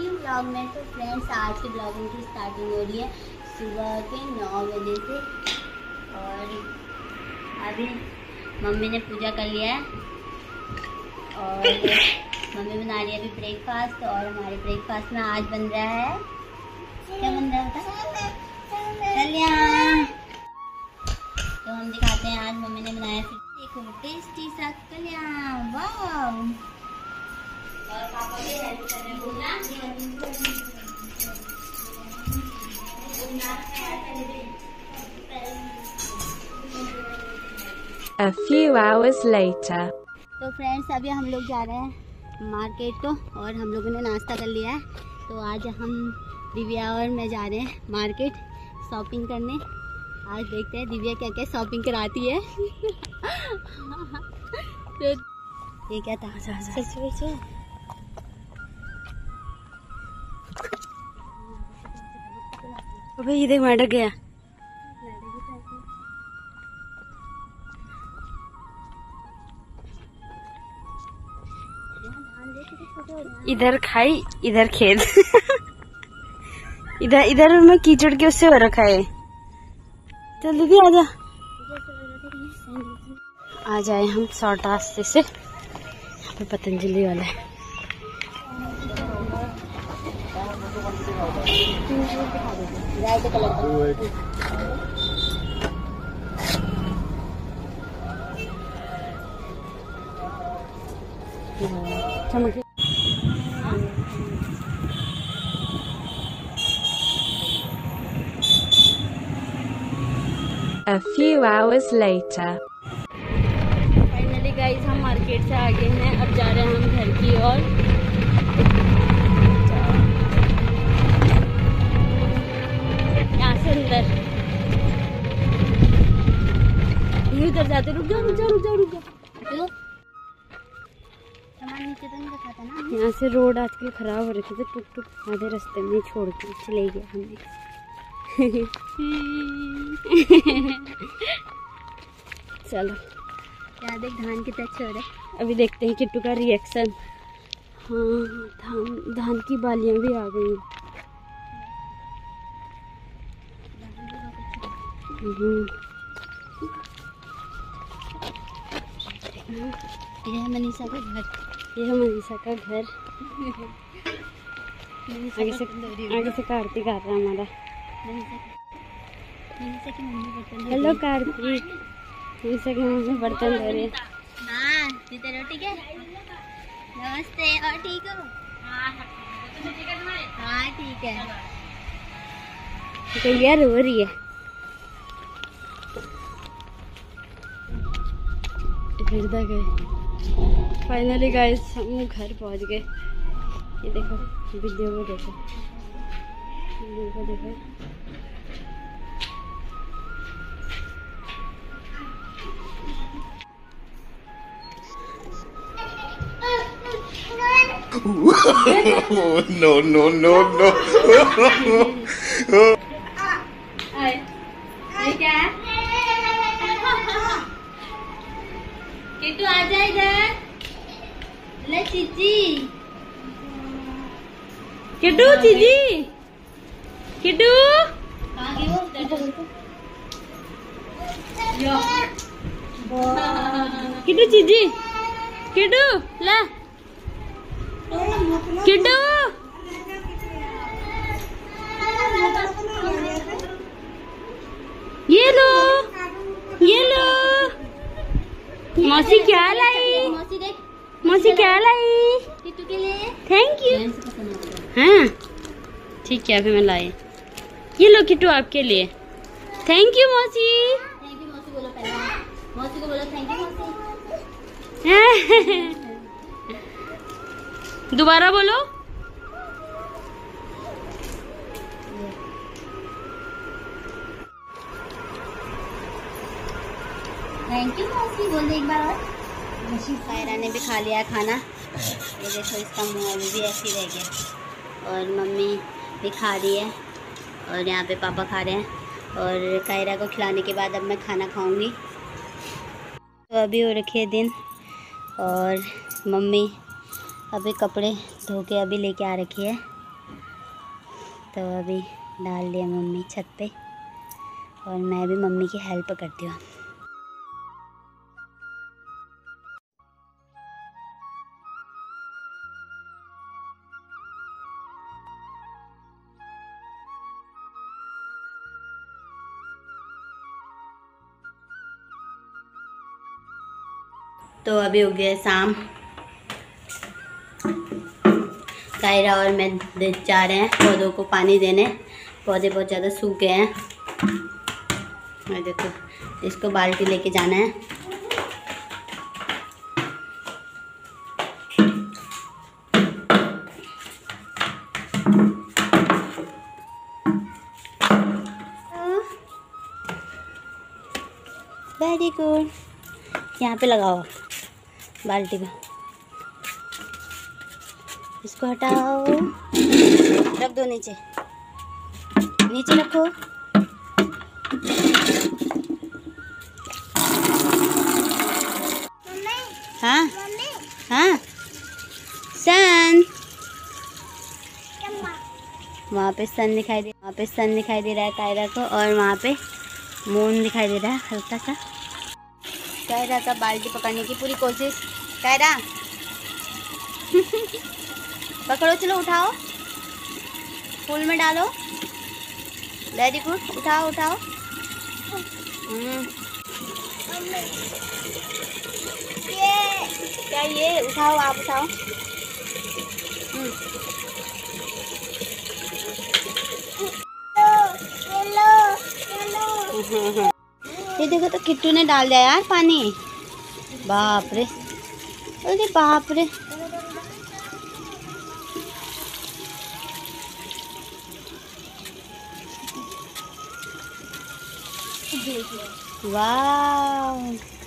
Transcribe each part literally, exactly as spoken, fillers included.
New blog में। तो friends आज के ब्लॉगिंग की स्टार्टिंग हो रही है सुबह के नौ बजे से और अभी मम्मी ने पूजा कर लिया है और मम्मी बना रही है अभी ब्रेकफास्ट। और हमारे ब्रेकफास्ट में आज बन रहा है, क्या बन रहा है कल्याण। तो हम दिखाते हैं आज मम्मी ने बनाया फिर देखो टेस्टी सा कल्याण। वाह, और पापा भी हेल्प कर रहे हैं बोलना। A few hours later. तो फ्रेंड्स अभी हम लोग जा रहे हैं मार्केट को और हम लोगों ने नाश्ता कर लिया है। तो आज हम दिव्या और मैं जा रहे हैं मार्केट शॉपिंग करने। आज देखते हैं दिव्या क्या क्या शॉपिंग कराती है। तो ये क्या था सच में अबे ये देख मैडर गया। इधर खाई इधर खेत। इधर इधर में कीचड़ के उससे हो रखा है। चल दीदी आजा, आ जाए हम शॉर्ट रास्ते से। यहाँ पे पतंजलि वाला है। A few hours later. Finally guys हम मार्केट से आ गए हैं। अब जा रहे हैं हम घर की ओर। यहाँ से अंदर उधर जाते। रुक जाओ रुक जाओ रुक जाओ रुक जाओ। सामान नीचे तो नहीं रखा था ना। यहाँ से रोड आजकल खराब हो रखी थी, टुक टुक आधे रास्ते में छोड़ के चले गया हमने। चलो क्या देख धान कितना अच्छा हो रहा है। अभी देखते हैं किट्टू का रिएक्शन। हाँ धान धान की बालियां भी आ गई हैं। ये है मनीषा का घर। ये है मनीषा का घर। आगे से आगे से कार्तिक आ रहा है हमारा। हेलो कार्तिक। मनीषा की मम्मी बर्तन धो रही है। हाँ सीता रोटी के नमस्ते। और ठीक हो? हाँ ठीक है। तो यार रो रही है। फाइनली गाइस हम घर पहुंच गए। ये देखो वीडियो में देखो, वीडियो को देखो। no no no no। ये क्या है? किट्टू आ जा इधर। ले चीची। किट्टू चीजी किट्टू कहाँ गई वो? किट्टू चीजी किट्टू ला किट्टू। ये लो ये लो। मौसी क्या लाई? मौसी देख मौसी क्या लाई? किट्टू के लिए थैंक यू। हाँ ठीक है, अभी मैं लाई। ये लो किट्टू आपके लिए। थैंक यू मौसी। थैंक यू मौसी बोलो पहले। मौसी को बोलो थैंक यू मौसी। दोबारा बोलो। थैंक यू मौसी बोल दे एक बार और। सायरा ने भी खा लिया खाना। ये देखो इसका मुंह अभी भी ऐसे ही रह गया। और मम्मी भी खा रही है और यहाँ पे पापा खा रहे हैं। और कायरा को खिलाने के बाद अब मैं खाना खाऊंगी। तो अभी हो रखी है दिन और मम्मी अभी कपड़े धो के अभी लेके आ रखी है। तो अभी डाल दिया मम्मी छत पे और मैं भी मम्मी की हेल्प करती हूँ। तो अभी हो गया शाम, कायरा और मैं जा रहे हैं पौधों को पानी देने। पौधे बहुत ज़्यादा सूख गए हैं। और देखो इसको बाल्टी लेके जाना है। वेरी गुड, यहाँ पे लगाओ बाल्टी में, इसको हटाओ, रख दो नीचे, नीचे रखो। हाँ हाँ सन, वहाँ पे सन दिखाई दे वहाँ पे सन दिखाई दे रहा है कायरा को, और वहाँ पे मून दिखाई दे रहा है हल्का सा। कायरा का बाल्टी पकड़ने की पूरी कोशिश। कायरा पकड़ो, चलो उठाओ, फूल में डालो। वेरी गुड, उठाओ उठाओ। ये क्या, ये उठाओ, आप उठाओ। ये देखो तो किट्टू ने डाल दिया यार पानी। बाप रे, अरे बाप रे। वाह,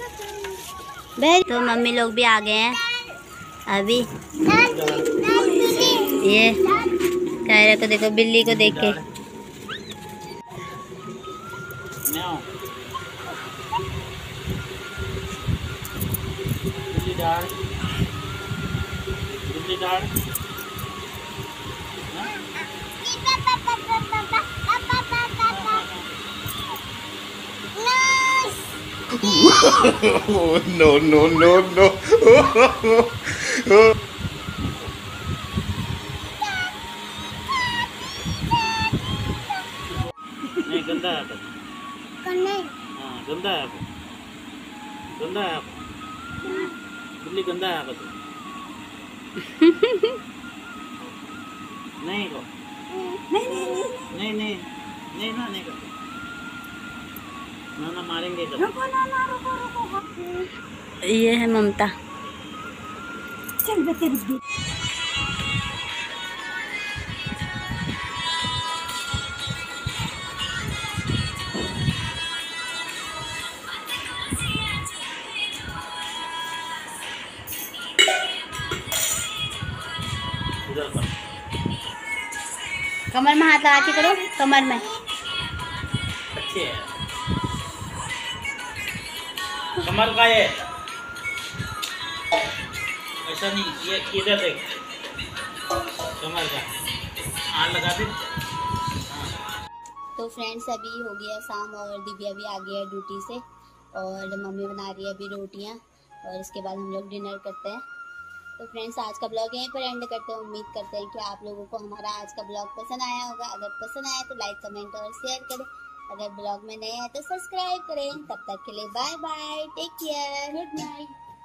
तो मम्मी लोग भी आ गए हैं अभी। ये कायरा को देखो, बिल्ली को देख के। Oh, no, no, no, no. नहीं, गंदा है तो। हाँ, गंदा है तो। गंदा है तो। बिल्ली गंदा है तो। नहीं को। नहीं नहीं नहीं नहीं ना नहीं को। ना ना मारेंगे तो। ये है ममता। चल बेटे रुक दे। कमर में हाथ लगा के करो, कमर में। अच्छे है। कमर का ये ऐसा नहीं, ये इधर देख, कमर का हाथ लगा दे। तो फ्रेंड्स अभी हो गया शाम और दिव्या भी आ गया है ड्यूटी से, और मम्मी बना रही है अभी रोटियां, और इसके बाद हम लोग डिनर करते हैं। तो फ्रेंड्स आज का ब्लॉग यहीं पर एंड करते हैं। उम्मीद करते हैं कि आप लोगों को हमारा आज का ब्लॉग पसंद आया होगा। अगर पसंद आया तो लाइक कमेंट और शेयर करें। अगर ब्लॉग में नए हैं तो सब्सक्राइब करें। तब तक के लिए bye bye, take care, good night.